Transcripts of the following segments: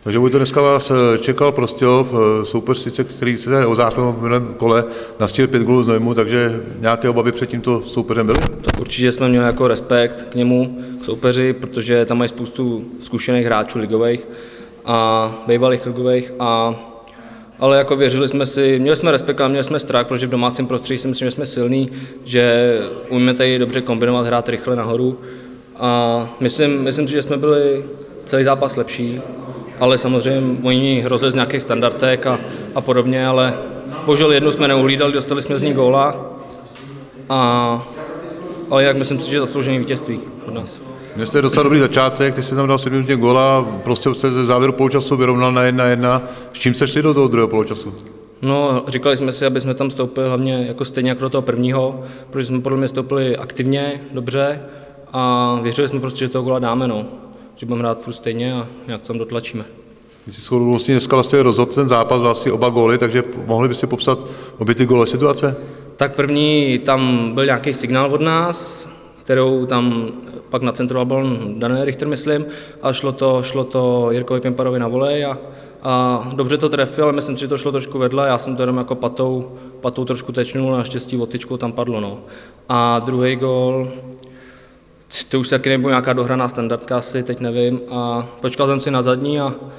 Takže to dneska vás čekal Prostějov, soupeř sice, který se o záchranu v minulém kole nastil 5 gólů Znojmu, takže nějaké obavy před tímto soupeřem byly? Tak určitě jsme měli jako respekt k němu, k soupeři, protože tam mají spoustu zkušených hráčů ligových a bývalých ligových, ale jako věřili jsme si, měli jsme respekt a měli jsme strach, protože v domácím prostředí si myslím, že jsme silní, že umíme tady dobře kombinovat, hrát rychle nahoru a myslím si, že jsme byli celý zápas lepší, ale samozřejmě oni hrozili z nějakých standardek a podobně, ale bohužel jednu jsme neuhlídali, dostali jsme z ní góla, ale jak myslím si, že zasloužený vítězství od nás. Měli jste docela dobrý začátek, ty jste tam dal 7 minut góla, prostě jste ze závěru poločasu vyrovnal na 1-1. S čím jste šli do toho druhého poločasu? No, říkali jsme si, aby jsme tam stoupili hlavně jako stejně jako do toho prvního, protože jsme podle mě stoupili aktivně, dobře a věřili jsme prostě, že toho góla dáme, no. Že budeme hrát furt stejně a nějak tam dotlačíme. Ty jsi shodou vlastně dneska vlastně rozhodl ten zápas, vlastně oba góly, takže mohli by si popsat obě ty góly situace? Tak první, tam byl nějaký signál od nás, kterou tam pak nacentroval balon Daniel Richter, myslím, a šlo to Jirkovi Pimparovi na volej a dobře to trefil, ale myslím si, že to šlo trošku vedle, já jsem to jenom jako patou trošku tečnul, naštěstí o tyčku tam padlo, no. A druhý gól, to už taky nebyla nějaká dohraná standardka, asi teď nevím, a počkal jsem si na zadní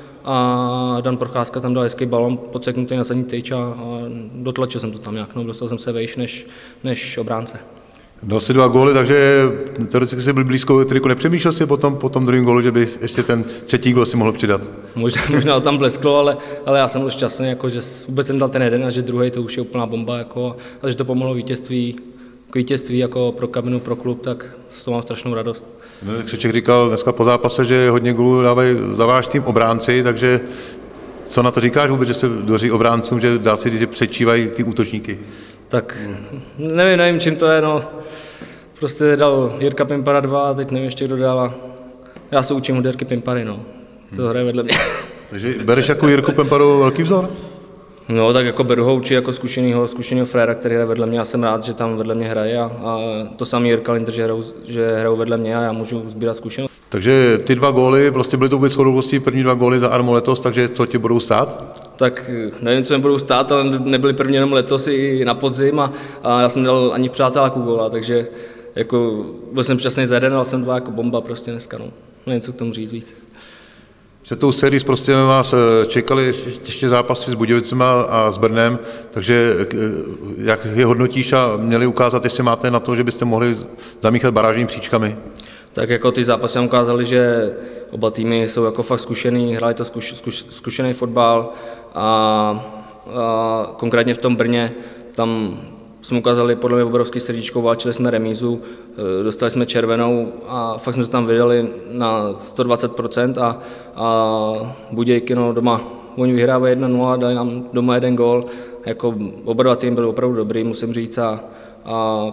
a Dan Procházka tam dal hezký balon podseknutý na zadní tyč a dotlačil jsem to tam nějak, no, dostal jsem se vejš než obránce. Dal si 2 góly, takže teoreticky jsi byl blízko triku. Nepřemýšlel jsi po tom druhém gólu, že by ještě ten třetí gól si mohl přidat? Možná tam blesklo, ale já jsem byl šťastný, jako, že vůbec jsem dal ten jeden a že druhý to už je úplná bomba, jako, a že to pomohlo vítězství jako pro kabinu, pro klub, tak z toho mám strašnou radost. Křeček říkal dneska po zápase, že hodně gólů dávají za váš tým obránci, takže co na to říkáš vůbec, že se daří obráncům, že dá se říct, že přečívají ty útočníky? Tak nevím, čím to je, no. Prostě dal Jirka Pimpara 2 a teď nevím ještě, kdo dal a já se učím od Jirky Pimpary, no. To hraje vedle mě. Takže bereš jako Jirku Pimparu velký vzor? No, tak jako beru ho určitě jako zkušenýho fréra, který hraje vedle mě. Já jsem rád, že tam vedle mě hraje a to samý Jirka Linder, že hrajou vedle mě a já můžu sbírat zkušenost. Takže ty 2 góly, vlastně byly to vůbec shodou první 2 góly za Armu letos, takže co ti budou stát? Tak nevím, co mi budou stát, ale nebyly první jenom letos i na podzim a já jsem dal ani v přáteláku góla, takže jako byl jsem šťastný za jeden, ale jsem 2 jako bomba prostě dneska, no. Nevím, co k tomu říct víc. Před tou sérií prostě vás čekali ještě zápasy s Budějovicema a s Brnem, takže jak je hodnotíš a měli ukázat, jestli máte na to, že byste mohli zamíchat barážními příčkami? Tak jako ty zápasy nám ukázali, že oba týmy jsou jako fakt zkušený, hráli to zkušený fotbal a konkrétně v tom Brně tam jsme ukázali podle mě obrovský srdíčko, válčili jsme remízu, dostali jsme červenou a fakt jsme se tam vydali na 120% a Budějky, no, doma oni vyhrávají 1-0, dali nám doma 1 gól, jako oba dva týmy byly opravdu dobrý, musím říct, a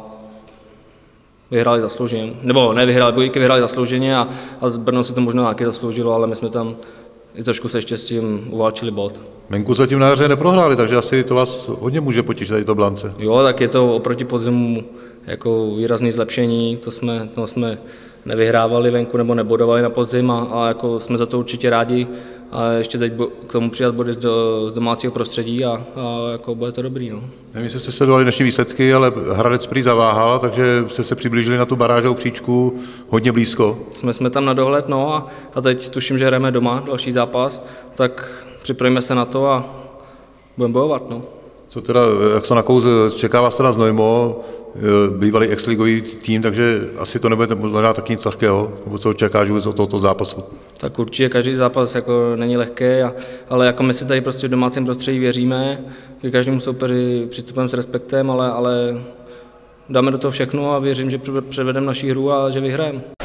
vyhráli zaslouženě, nebo nevyhráli, Budějky vyhráli zaslouženě a z Brno si to možná taky zasloužilo, ale my jsme tam i trošku se štěstím uválčili bod. Venku zatím na jaře neprohráli, takže asi to vás hodně může potěšit, tady to bilance. Jo, tak je to oproti podzimu jako výrazné zlepšení, to jsme nevyhrávali venku nebo nebodovali na podzim a jako jsme za to určitě rádi a ještě teď k tomu přidat body z domácího prostředí a jako bude to dobrý. No. Nevím, jestli jste sledovali dnešní výsledky, ale Hradec prý zaváhal, takže jste se přiblížili na tu barážovou příčku hodně blízko. Jsme tam na dohled, no a teď tuším, že hrajeme doma další zápas, tak připravíme se na to a budeme bojovat. No. Co teda, jak se nakouz, čeká vás teda Znojmo, bývalý exligový tým, takže asi to nebude možná taky nic lehkého, nebo co očekáš vůbec od tohoto zápasu? Tak určitě každý zápas jako není lehký, ale jako my si tady prostě v domácím prostředí věříme, k každému soupeři přistupujeme s respektem, ale dáme do toho všechno a věřím, že předvedeme naši hru a že vyhrajeme.